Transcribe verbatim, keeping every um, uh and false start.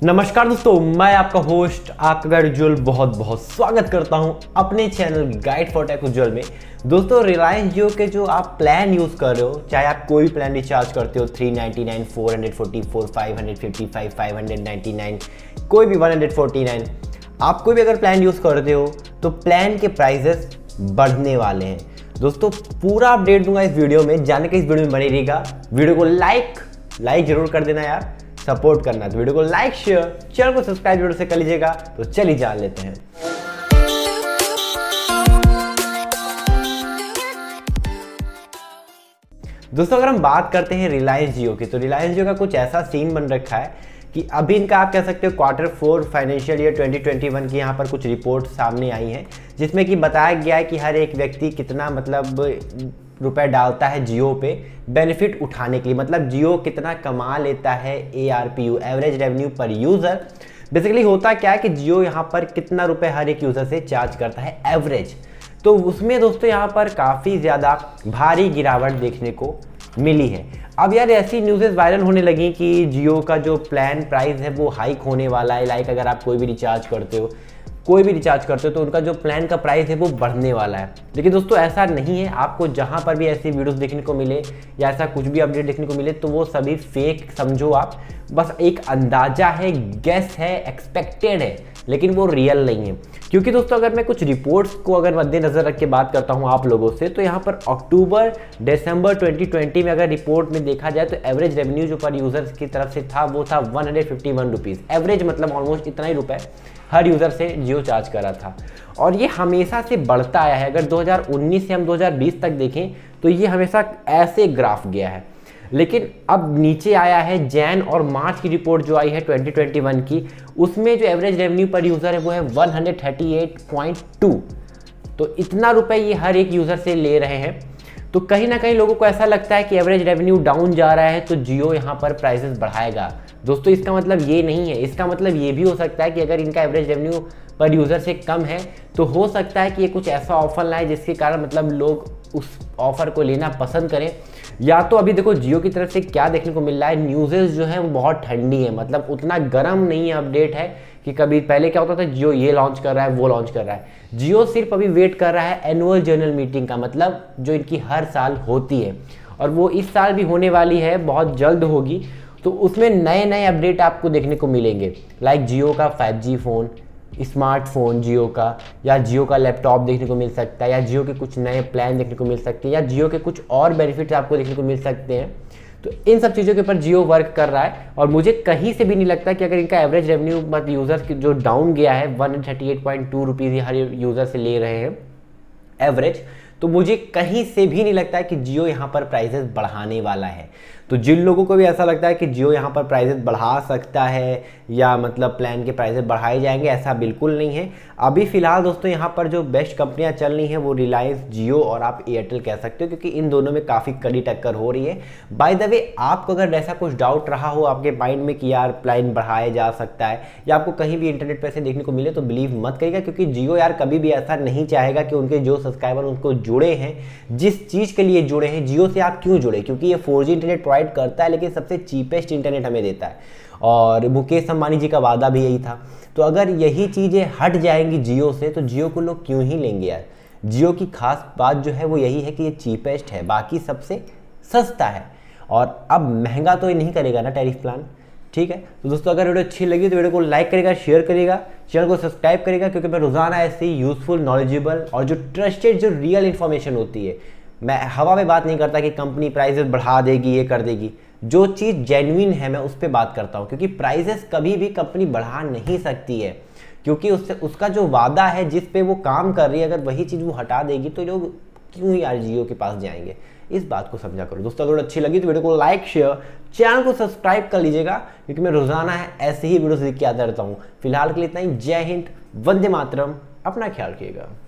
नमस्कार दोस्तों, मैं आपका होस्ट आपका गाइड उज्ज्वल बहुत बहुत स्वागत करता हूं अपने channel guide for tech Ujjwal में। दोस्तों, रिलायंस जियो के जो आप प्लान यूज़ कर रहे हो, चाहे आप कोई भी प्लान रिचार्ज करते हो three ninety nine, four hundred forty four, five hundred fifty five, five hundred ninety nine, कोई भी वन हंड्रेड फोर्टी नाइन, आप कोई भी अगर प्लान यूज़ करते हो तो प्लान के प्राइजेस बढ़ने वाले हैं। दोस्तों, पूरा अपडेट दूंगा इस वीडियो में, जाने के इस वीडियो में बने रहिएगा। वीडियो को लाइक लाइक जरूर कर देना यार, सपोर्ट करना। तो वीडियो को लाइक शेयर चैनल को सब्सक्राइब जरूर से कर लीजिएगा। तो चलिए जान लेते हैं। दोस्तों, अगर हम बात करते हैं रिलायंस जियो की, तो रिलायंस जियो का कुछ ऐसा सीन बन रखा है कि अभी इनका आप कह सकते हो quarter four financial year twenty twenty one की यहाँ पर कुछ रिपोर्ट सामने आई हैं, जिसमें कि बताया गया है कि हर एक व्यक्ति कितना मतलब रुपए डालता है जियो पे बेनिफिट उठाने के लिए, मतलब जियो कितना कमा लेता है A R P U, average revenue per user. Basically होता क्या है कि जियो यहाँ पर कितना रुपए हर एक यूज़र से चार्ज करता है एवरेज। तो उसमें दोस्तों यहाँ पर काफ़ी ज़्यादा भारी गिरावट देखने को मिली है। अब यार ऐसी न्यूज़ेस वायरल होने लगी कि जियो का जो प्लान प्राइस है वो हाइक होने वाला है। लाइक अगर आप कोई भी रिचार्ज करते हो कोई भी रिचार्ज करते हो तो उनका जो प्लान का प्राइस है वो बढ़ने वाला है। लेकिन दोस्तों ऐसा नहीं है। आपको जहां पर भी ऐसी वीडियोस देखने को मिले या ऐसा कुछ भी अपडेट देखने को मिले तो वो सभी फेक समझो आप, बस एक अंदाजा है, गेस है, एक्सपेक्टेड है, लेकिन वो रियल नहीं है। क्योंकि दोस्तों अगर मैं कुछ रिपोर्ट्स को अगर मद्देनजर रख के बात करता हूँ आप लोगों से, तो यहाँ पर अक्टूबर दिसंबर ट्वेंटी ट्वेंटी में अगर रिपोर्ट में देखा जाए तो एवरेज रेवेन्यू जो पर यूजर्स की तरफ से था वो था one hundred fifty one rupees. Average मतलब ऑलमोस्ट इतना ही रुपए हर यूज़र से जियो चार्ज कर रहा था, और ये हमेशा से बढ़ता आया है। अगर दो हज़ार उन्नीस से हम दो हज़ार बीस तक देखें तो ये हमेशा ऐसे ग्राफ गया है, लेकिन अब नीचे आया है। जैन और मार्च की रिपोर्ट जो आई है ट्वेंटी ट्वेंटी वन की, उसमें जो एवरेज रेवेन्यू पर यूज़र है वो है one hundred thirty eight point two. तो इतना रुपए ये हर एक यूज़र से ले रहे हैं। तो कहीं ना कहीं लोगों को ऐसा लगता है कि एवरेज रेवेन्यू डाउन जा रहा है तो जियो यहाँ पर प्राइसेस बढ़ाएगा। दोस्तों, इसका मतलब ये नहीं है। इसका मतलब ये भी हो सकता है कि अगर इनका एवरेज रेवेन्यू पर यूज़र से कम है तो हो सकता है कि ये कुछ ऐसा ऑफर लाए जिसके कारण मतलब लोग उस ऑफर को लेना पसंद करें। या तो अभी देखो जियो की तरफ से क्या देखने को मिल रहा है, न्यूज़ेस जो है वो बहुत ठंडी है, मतलब उतना गर्म नहीं है अपडेट है कि कभी पहले क्या होता था जियो ये लॉन्च कर रहा है वो लॉन्च कर रहा है। जियो सिर्फ अभी वेट कर रहा है एनुअल जनरल मीटिंग का, मतलब जो इनकी हर साल होती है, और वो इस साल भी होने वाली है, बहुत जल्द होगी। तो उसमें नए नए अपडेट आपको देखने को मिलेंगे। लाइक जियो का five G phone, smartphone Jio का, या जियो का लैपटॉप देखने को मिल सकता है, या जियो के कुछ नए प्लान देखने को मिल सकते हैं, या जियो के कुछ और बेनिफिट्स आपको देखने को मिल सकते हैं। तो इन सब चीज़ों के ऊपर जियो वर्क कर रहा है, और मुझे कहीं से भी नहीं लगता कि अगर इनका एवरेज रेवेन्यू मतलब यूज़र्स की जो डाउन गया है one hundred thirty eight point two rupees हर यूज़र से ले रहे हैं एवरेज, तो मुझे कहीं से भी नहीं लगता है कि जियो यहाँ पर प्राइसेस बढ़ाने वाला है। तो जिन लोगों को भी ऐसा लगता है कि जियो यहाँ पर प्राइसेस बढ़ा सकता है या मतलब प्लान के प्राइसेस बढ़ाए जाएंगे, ऐसा बिल्कुल नहीं है। अभी फिलहाल दोस्तों यहाँ पर जो बेस्ट कंपनियाँ चल रही हैं वो रिलायंस जियो और आप एयरटेल कह सकते हो, क्योंकि इन दोनों में काफ़ी कड़ी टक्कर हो रही है। बाय द वे, आपको अगर ऐसा कुछ डाउट रहा हो आपके माइंड में कि यार प्लान बढ़ाया जा सकता है, या आपको कहीं भी इंटरनेट पर से देखने को मिले, तो बिलीव मत करिएगा, क्योंकि जियो यार कभी भी ऐसा नहीं चाहेगा कि उनके जो सब्सक्राइबर उनको जुड़े हैं, जिस चीज़ के लिए जुड़े हैं जियो से, आप क्यों जुड़े, क्योंकि ये फोर जी इंटरनेट प्रोवाइड करता है, लेकिन सबसे चीपेस्ट इंटरनेट हमें देता है, और मुकेश अंबानी जी का वादा भी यही था। तो अगर यही चीज़ें हट जाएंगी जियो से तो जियो को लोग क्यों ही लेंगे यार। जियो की खास बात जो है वो यही है कि ये चीपेस्ट है, बाकी सबसे सस्ता है, और अब महंगा तो ये नहीं करेगा ना टैरिफ प्लान। ठीक है, तो दोस्तों अगर वीडियो अच्छी लगी तो वीडियो को लाइक करेगा, शेयर करेगा, चैनल को सब्सक्राइब करेगा, क्योंकि मैं रोजाना ऐसी यूजफुल, नॉलेजेबल और जो ट्रस्टेड जो रियल इन्फॉर्मेशन होती है, मैं हवा में बात नहीं करता कि कंपनी प्राइसेस बढ़ा देगी ये कर देगी। जो चीज़ जेन्युइन है मैं उस पर बात करता हूँ, क्योंकि प्राइसेस कभी भी कंपनी बढ़ा नहीं सकती है, क्योंकि उससे उसका जो वादा है जिस पे वो काम कर रही है, अगर वही चीज़ वो हटा देगी तो लोग क्यों यार जियो के पास जाएंगे। इस बात को समझा करो दोस्तों। अगर अच्छी लगी तो वीडियो को लाइक शेयर चैनल को सब्सक्राइब कर लीजिएगा, क्योंकि मैं रोजाना है ऐसे ही वीडियोस लेके आता रहता हूँ। फिलहाल के लिए इतना ही। जय हिंद, वंदे मातरम, अपना ख्याल रखिएगा।